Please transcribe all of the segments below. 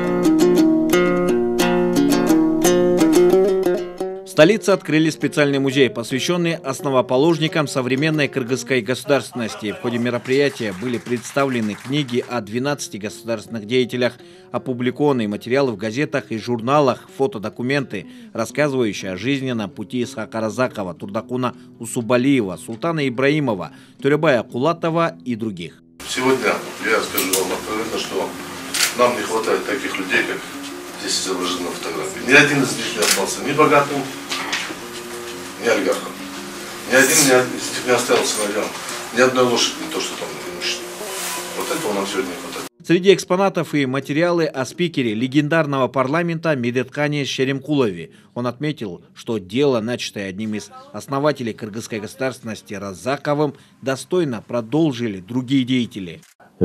В столице открыли специальный музей, посвященный основоположникам современной кыргызской государственности. В ходе мероприятия были представлены книги о 12 государственных деятелях, опубликованные материалы в газетах и журналах, фотодокументы, рассказывающие о жизненном пути Исхака Разакова, Турдакуна Усубалиева, Султана Ибраимова, Туребая Кулатова и других. Сегодня я скажу вам откровенно, что нам не хватает таких людей, как здесь изображены на фотографии. Ни один из них не остался ни богатым, ни олигархом. Ни один из них не остался сыновьям. Ни одной лошади, не то что там имущество. Вот этого нам сегодня не хватает. Среди экспонатов и материалы о спикере легендарного парламента Медеткане Шеремкулове. Он отметил, что дело, начатое одним из основателей кыргызской государственности Разаковым, достойно продолжили другие деятели.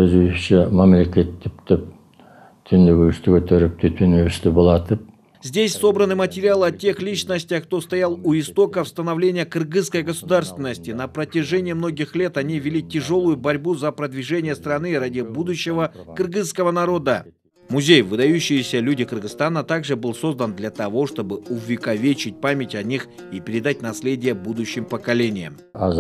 Здесь собраны материалы о тех личностях, кто стоял у истоков становления кыргызской государственности. На протяжении многих лет они вели тяжелую борьбу за продвижение страны ради будущего кыргызского народа. Музей «Выдающиеся люди Кыргызстана» также был создан для того, чтобы увековечить память о них и передать наследие будущим поколениям.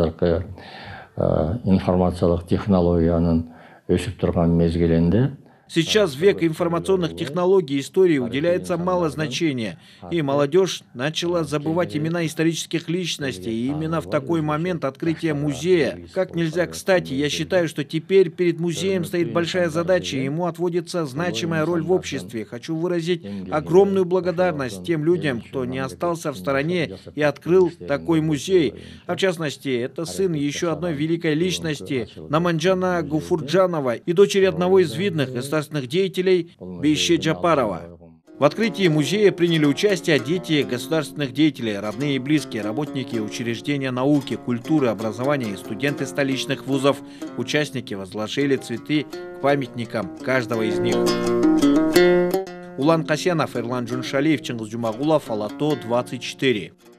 Сейчас, в век информационных технологий, истории уделяется мало значения, и молодежь начала забывать имена исторических личностей. И именно в такой момент открытия музея, как нельзя кстати, я считаю, что теперь перед музеем стоит большая задача, и ему отводится значимая роль в обществе. Хочу выразить огромную благодарность тем людям, кто не остался в стороне и открыл такой музей. А в частности, это сын еще одной великой личности, Наманджана Гуфурджанова, и дочери одного из видных государственных деятелей Бейше Джапарова. В открытии музея приняли участие дети государственных деятелей, родные и близкие, работники учреждения науки, культуры, образования и студенты столичных вузов. Участники возложили цветы к памятникам каждого из них. Улан Касьянов, Эрлан Джуншалиев, Чингиз Джумагулов, Алато, 24.